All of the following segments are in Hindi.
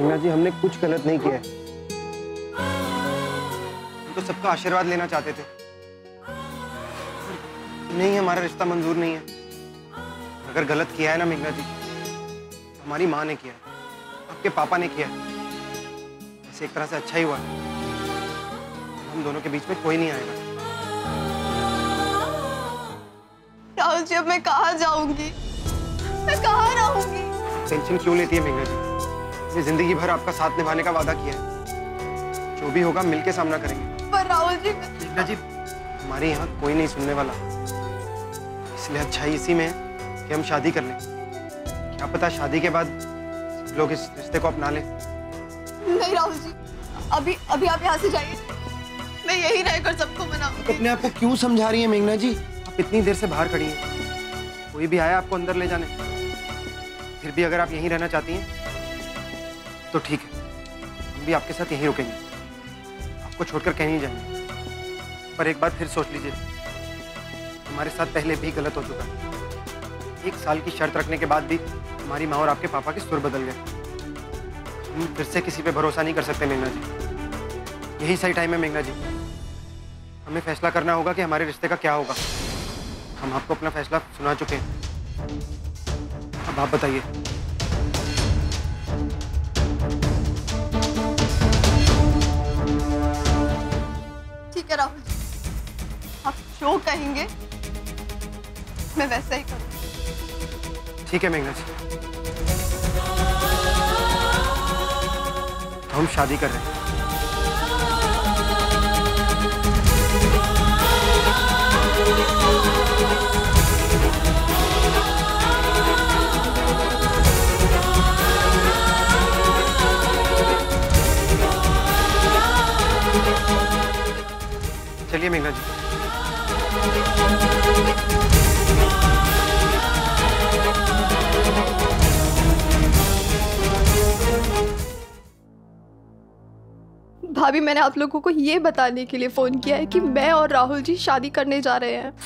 मीना जी, हमने कुछ गलत नहीं किया है। हम तो सबका आशीर्वाद लेना चाहते थे। नहीं, हमारा रिश्ता मंजूर नहीं है। अगर गलत किया है ना मीना जी, हमारी माँ ने किया है, आपके पापा ने किया है। ऐसे एक तरह से अच्छा ही हुआ। हम दोनों के बीच में कोई नहीं आएगा। राहुल जी, अब मैं कहाँ जाऊंगी? मैं कहाँ रहूंगी? टेंशन क्यों लेती है मीना जी? मैंने जिंदगी भर आपका साथ निभाने का वादा किया है। जो भी होगा मिलके सामना करेंगे। पर राहुल जी, मीना जी, हमारे यहाँ कोई नहीं सुनने वाला, इसलिए अच्छाई इसी में है कि हम शादी कर लें। क्या पता शादी के बाद लोग इस रिश्ते को अपना लें। नहीं राहुल जी, अभी अभी आप यहाँ से जाइए। मैं यही रहकर सबको मनाऊंगी। अपने आप को क्यों समझा रही है मेघना जी? आप इतनी देर से बाहर खड़ी हैं, कोई भी आया आपको अंदर ले जाने। फिर भी अगर आप यहीं रहना चाहती हैं तो ठीक है, हम भी आपके साथ यहीं रुकेंगे, आपको छोड़कर कहीं नहीं जाएंगे। पर एक बार फिर सोच लीजिए, हमारे साथ पहले भी गलत हो चुका है। 1 साल की शर्त रखने के बाद भी हमारी माँ और आपके पापा के सुर बदल गए। हम फिर से किसी पे भरोसा नहीं कर सकते मेघना जी। यही सही टाइम है मेघना जी। हमें फैसला करना होगा कि हमारे रिश्ते का क्या होगा। हम आपको अपना फैसला सुना चुके हैं, अब आप बताइए। ठीक है राहुल जी, आप जो कहेंगे मैं वैसा ही करूँगी। ठीक है मेघना जी, तो हम शादी कर रहे हैं। चलिए मेघना जी। भाभी, मैंने आप लोगों को ये बताने के लिए फोन किया है कि मैं और राहुल जी शादी करने जा रहे हैं।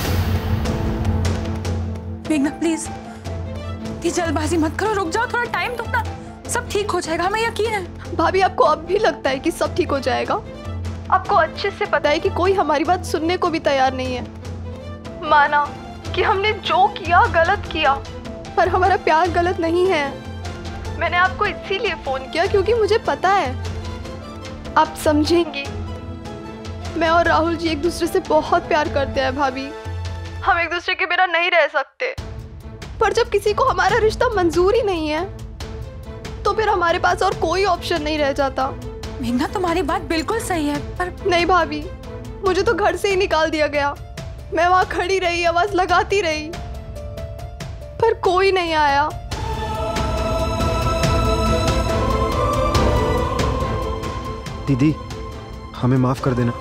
मेघना प्लीज, ये जल्दबाजी मत करो, रुक जाओ, थोड़ा टाइम दो ना, सब ठीक हो जाएगा, हमें यकीन है। भाभी, आपको अब भी लगता है कि सब ठीक हो जाएगा? आपको अच्छे से पता है कि कोई हमारी बात सुनने को भी तैयार नहीं है। माना कि हमने जो किया गलत किया, पर हमारा प्यार गलत नहीं है। मैंने आपको इसीलिए फोन किया क्योंकि मुझे पता है आप समझेंगी। मैं और राहुल जी एक दूसरे से बहुत प्यार करते हैं भाभी, हम एक दूसरे के बिना नहीं रह सकते। पर जब किसी को हमारा रिश्ता मंजूर ही नहीं है तो फिर हमारे पास और कोई ऑप्शन नहीं रह जाता। मेघना, तुम्हारी बात बिल्कुल सही है, पर नहीं भाभी, मुझे तो घर से ही निकाल दिया गया। मैं वहां खड़ी रही, आवाज लगाती रही, पर कोई नहीं आया। दीदी, हमें माफ कर देना,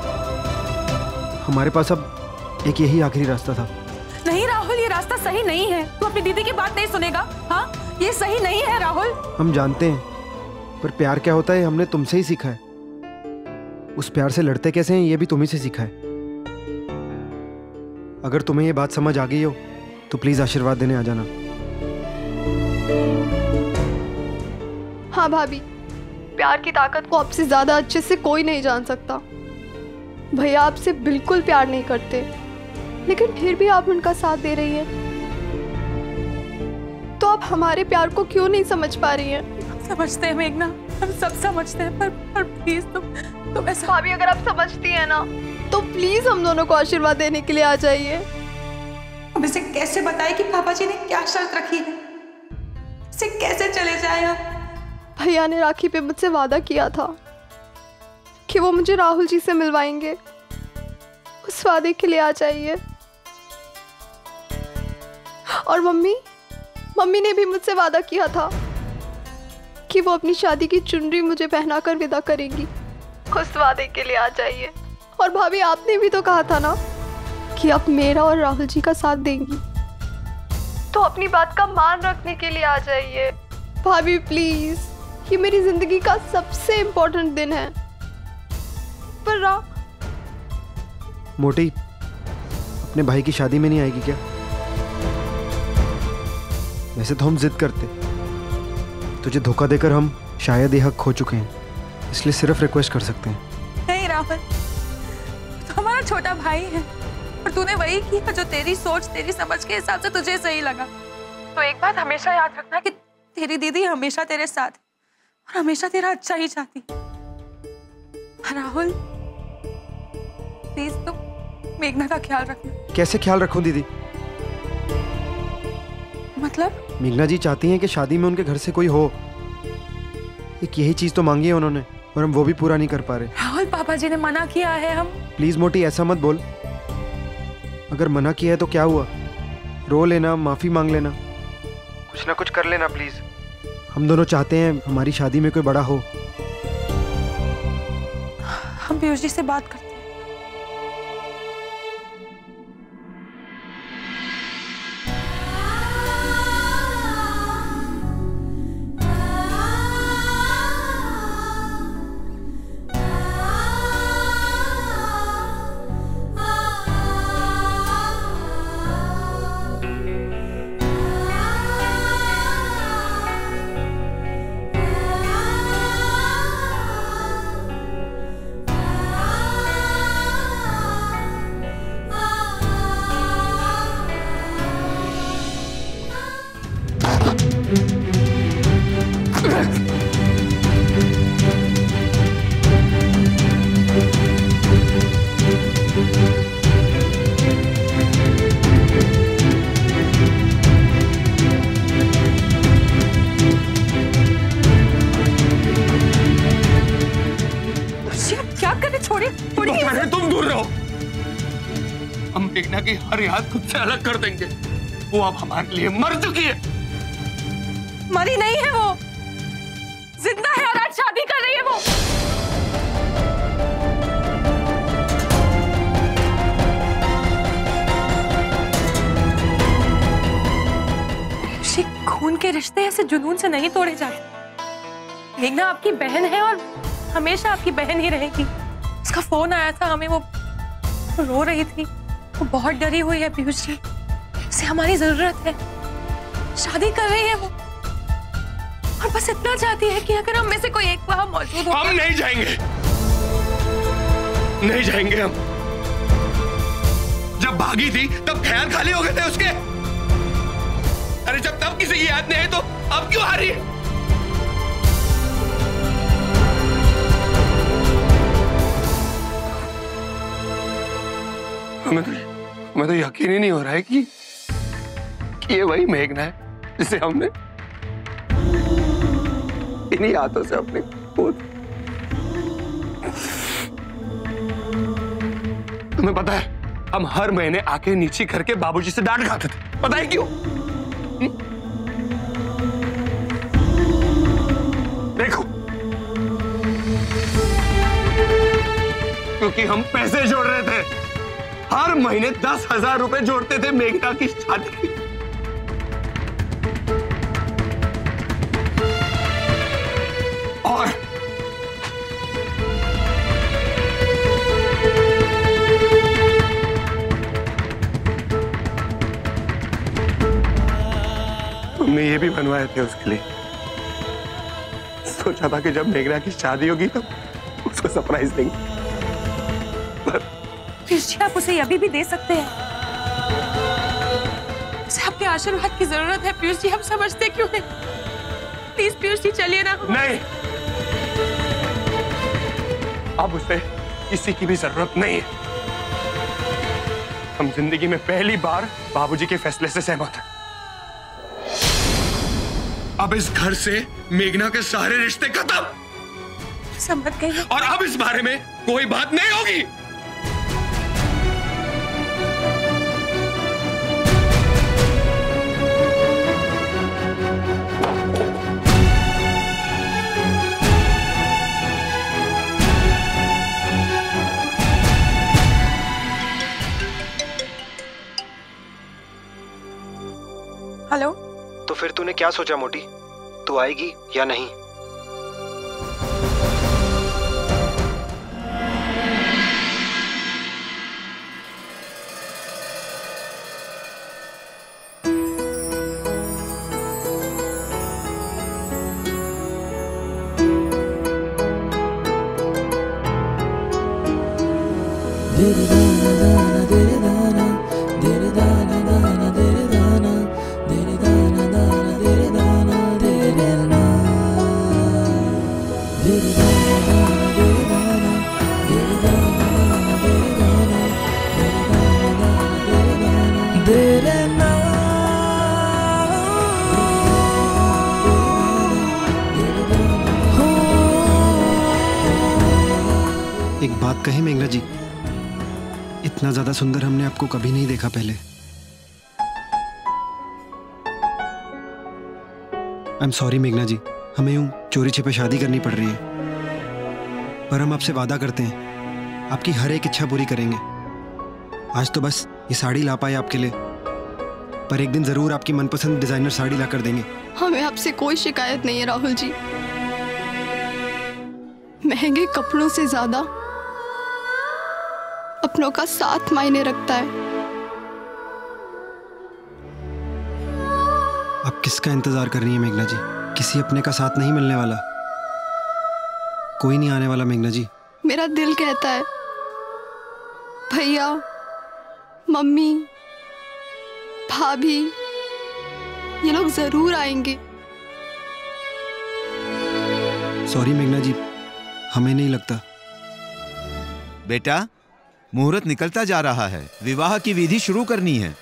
हमारे पास अब एक यही आखिरी रास्ता था। नहीं राहुल, ये रास्ता सही नहीं है, तू अपनी दीदी की बात नहीं सुनेगा। हाँ, ये सही नहीं है राहुल। हम जानते हैं, पर प्यार क्या होता है हमने तुमसे ही सीखा है। उस प्यार से लड़ते कैसे हैं ये भी तुम्ही से सीखा है। अगर तुम्हें ये बात समझ आ गई हो तो प्लीज आशीर्वाद देने आ जाना। हाँ भाभी, प्यार की ताकत को आपसे ज्यादा अच्छे से कोई नहीं जान सकता। भैया आपसे बिल्कुल प्यार नहीं करते, लेकिन फिर भी आप उनका साथ दे रही हैं। तो आप हमारे प्यार को क्यों नहीं समझ पा रही हैं? समझते हैं मेघना, हम सब समझते हैं, पर प्लीज तुम ऐसा। भाभी, अगर आप समझती हैं ना तो प्लीज हम दोनों को आशीर्वाद देने के लिए आ जाइए। अब इसे कैसे बताए कि पापा जी ने क्या शर्त रखी है? इसे कैसे चले जाए आप? भैया ने राखी पे मुझसे वादा किया था कि वो मुझे राहुल जी से मिलवाएंगे। उस वादे के लिए आ जाइए। और मम्मी ने भी मुझसे वादा किया था कि वो अपनी शादी की चुनरी मुझे पहनाकर विदा करेंगी। उस वादे के लिए आ जाइए। और भाभी, आपने भी तो कहा था ना कि आप मेरा और राहुल जी का साथ देंगी, तो अपनी बात का मान रखने के लिए आ जाइए। भाभी प्लीज, ये मेरी जिंदगी का सबसे इम्पोर्टेंट दिन है। पर मोटी अपने भाई की शादी में नहीं आएगी क्या? वैसे तो हम जिद करते, तुझे धोखा देकर हम शायद ये हक खो चुके हैं, इसलिए सिर्फ रिक्वेस्ट कर सकते हैं। नहीं राहुल, तो हमारा छोटा भाई है और तूने वही किया जो तेरी सोच, तेरी समझ के हिसाब से तुझे सही लगा। तो एक बात हमेशा याद रखना कि तेरी दीदी हमेशा तेरे साथ है और हमेशा तेरा अच्छा ही चाहती। राहुल प्लीज तुम मेघना का ख्याल रखना। कैसे ख्याल रखूं दीदी? मतलब? मेघना जी चाहती हैं कि शादी में उनके घर से कोई हो। एक यही चीज तो मांगी है उन्होंने और हम वो भी पूरा नहीं कर पा रहे। राहुल पापा जी ने मना किया है। हम प्लीज मोटी ऐसा मत बोल। अगर मना किया है तो क्या हुआ, रो लेना, माफी मांग लेना, कुछ ना कुछ कर लेना प्लीज। हम दोनों चाहते हैं हमारी शादी में कोई बड़ा हो। हम पीयूष जी से बात करते हैं। तुम दूर रहो। हम मेघना की हर याद खुद से अलग कर देंगे। वो अब हमारे लिए मर चुकी है। मरी नहीं है वो, जिंदा है और आज शादी कर रही है वो। खून के रिश्ते ऐसे जुनून से नहीं तोड़े जाते। मेघना आपकी बहन है और हमेशा आपकी बहन ही रहेगी। उसका फोन आया था हमें, वो रो रही थी, वो बहुत डरी हुई है पीयूष जी, उसे हमारी जरूरत है, शादी कर रही है वो और बस इतना चाहती है कि अगर हम में से कोई एक वहां मौजूद हो। हम नहीं जाएंगे, नहीं जाएंगे हम। जब भागी थी तब ख्याल खाली हो गए थे उसके। अरे जब तब किसी की याद नहीं है तो अब क्यों आ रही है? हमें तो यकीन ही नहीं हो रहा है कि ये वही मेघना है जिसे हमने इन्हीं हाथों से अपने गोद। तुम्हें पता है हम हर महीने आके नीचे करके बाबूजी से डांट खाते थे, पता है क्यों? देखो, क्योंकि हम पैसे जोड़ रहे थे, हर महीने 10,000 रुपए जोड़ते थे मेघना की शादी की। और हमने ये भी बनवाए थे उसके लिए। सोचा था कि जब मेघना की शादी होगी तो उसको सरप्राइज देंगे। पीयूष जी आप उसे अभी भी दे सकते हैं, उसे आपके आशीर्वाद की जरूरत है पीयूष जी, हम समझते क्यों नहीं? प्लीज पीयूष जी चलिए ना। नहीं, अब उसे किसी की भी जरूरत नहीं है। हम जिंदगी में पहली बार बाबूजी के फैसले से सहमत हैं। अब इस घर से मेघना के सारे रिश्ते खत्म। समझ गई। और अब इस बारे में कोई बात नहीं होगी। हेलो। तो फिर तूने क्या सोचा मोटी, तू आएगी या नहीं? एक बात कहें मेघना जी, इतना ज्यादा सुंदर हमने आपको कभी नहीं देखा पहले। आई एम सॉरी मेघना जी, हमें यूं चोरी छिपे शादी करनी पड़ रही है, पर हम आपसे वादा करते हैं आपकी हर एक इच्छा पूरी करेंगे। आज तो बस ये साड़ी ला पाए आपके लिए, पर एक दिन जरूर आपकी मनपसंद डिजाइनर साड़ी ला कर देंगे। हमें आपसे कोई शिकायत नहीं है राहुल जी। महंगे कपड़ों से ज्यादा अपनों का साथ मायने रखता है। आप किसका इंतजार कर रही हैं मेघना जी? किसी अपने का साथ नहीं मिलने वाला, कोई नहीं आने वाला मेघना जी। मेरा दिल कहता है भैया, मम्मी, भाभी ये लोग जरूर आएंगे। सॉरी मेघना जी, हमें नहीं लगता। बेटा, मुहूर्त निकलता जा रहा है, विवाह की विधि शुरू करनी है।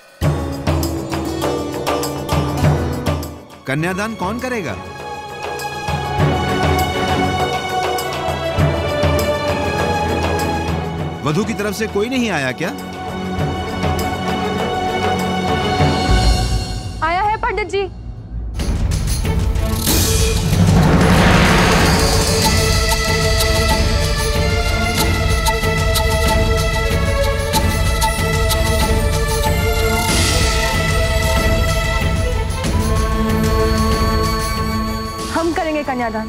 कन्यादान कौन करेगा? वधू की तरफ से कोई नहीं आया क्या? आया है पंडित जी। हम करेंगे कन्यादान।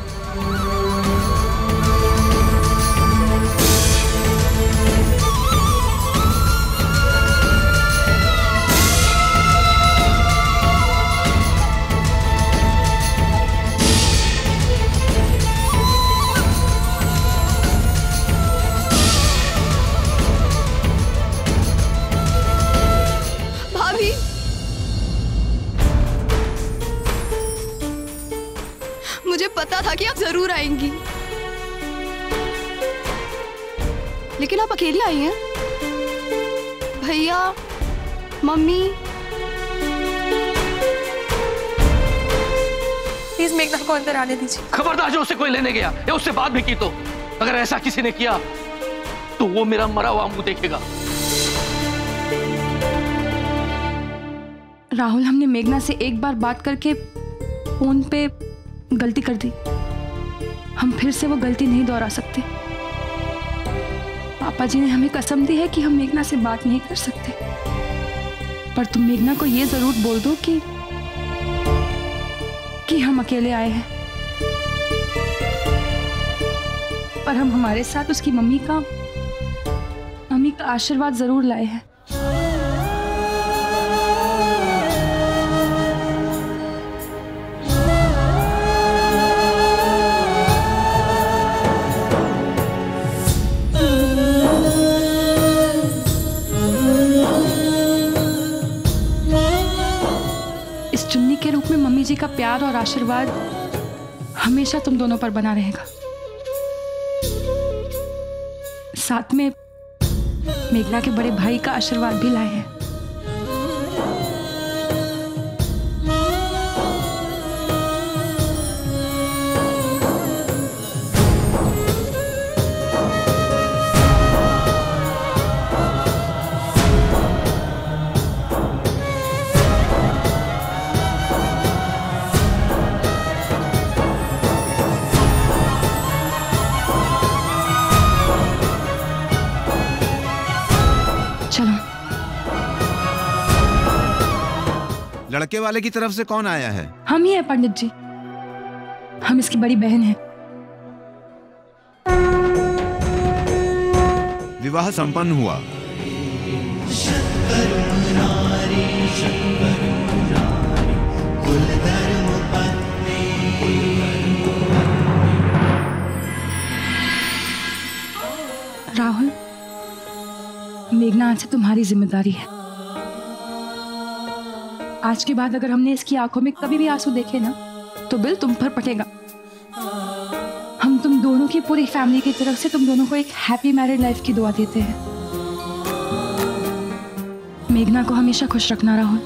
भाभी, मुझे पता था कि आप जरूर आएंगी, लेकिन आप अकेली आई हैं। भैया, मम्मी, प्लीज मेघना को अंदर आने दीजिए। खबरदार जो उसे कोई लेने गया या उससे बात भी की तो अगर ऐसा किसी ने किया तो वो मेरा मरा हुआ मुंह देखेगा। राहुल, हमने मेघना से एक बार बात करके फोन पे गलती कर दी। हम फिर से वो गलती नहीं दोहरा सकते। पापा जी ने हमें कसम दी है कि हम मेघना से बात नहीं कर सकते, पर तुम मेघना को ये जरूर बोल दो कि हम अकेले आए हैं, पर हम हमारे साथ उसकी मम्मी का आशीर्वाद जरूर लाए हैं। इस चुन्नी के रूप में मम्मी जी का प्यार और आशीर्वाद हमेशा तुम दोनों पर बना रहेगा। साथ में मेघना के बड़े भाई का आशीर्वाद भी लाए हैं। चलो। लड़के वाले की तरफ से कौन आया है? हम ही हैं पंडित जी, हम इसकी बड़ी बहन हैं। विवाह संपन्न हुआ। राहुल, मेघना, आज से तुम्हारी जिम्मेदारी है। आज के बाद अगर हमने इसकी आंखों में कभी भी आंसू देखे ना, तो बिल तुम पर पटेगा। हम तुम दोनों की पूरी फैमिली की तरफ से तुम दोनों को एक हैप्पी मैरिड लाइफ की दुआ देते हैं। मेघना को हमेशा खुश रखना राहुल।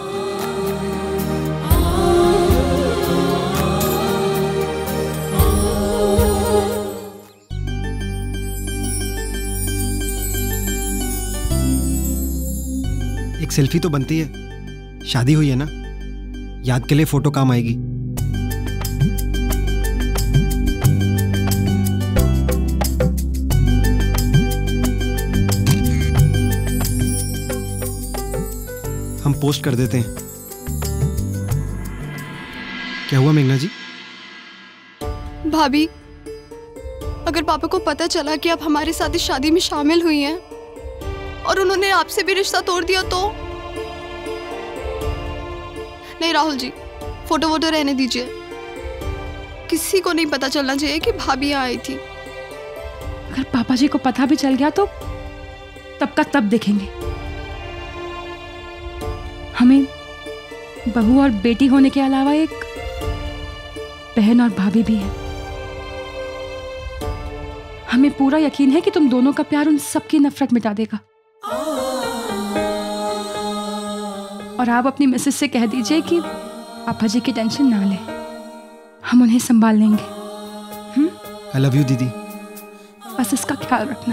एक सेल्फी तो बनती है, शादी हुई है ना, याद के लिए फोटो काम आएगी। हम पोस्ट कर देते हैं। क्या हुआ मेघना जी? भाभी, अगर पापा को पता चला कि आप हमारे साथ इस शादी में शामिल हुई हैं और उन्होंने आपसे भी रिश्ता तोड़ दिया तो? नहीं राहुल जी, फोटो वोटो रहने दीजिए। किसी को नहीं पता चलना चाहिए कि भाभी यहाँ आई थी। अगर पापा जी को पता भी चल गया तो तब का तब देखेंगे। हमें बहू और बेटी होने के अलावा एक बहन और भाभी भी है। हमें पूरा यकीन है कि तुम दोनों का प्यार उन सबकी नफरत मिटा देगा। और आप अपनी मिसेस से कह दीजिए कि पापा जी की टेंशन ना ले, हम उन्हें संभाल लेंगे। आई लव यू दीदी। बस इसका ख्याल रखना।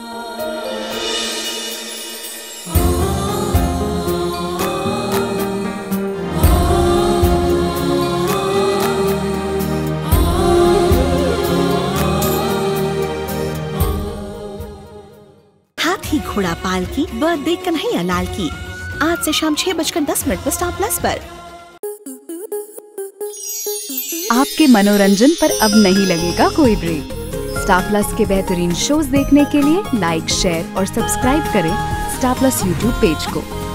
हाथी घोड़ा पाल की बर्थडे कन्हैया लाल की आज से शाम 6:10 पर स्टार प्लस पर। आपके मनोरंजन पर अब नहीं लगेगा कोई ब्रेक। स्टार प्लस के बेहतरीन शोज देखने के लिए लाइक, शेयर और सब्सक्राइब करें स्टार प्लस यूट्यूब पेज को।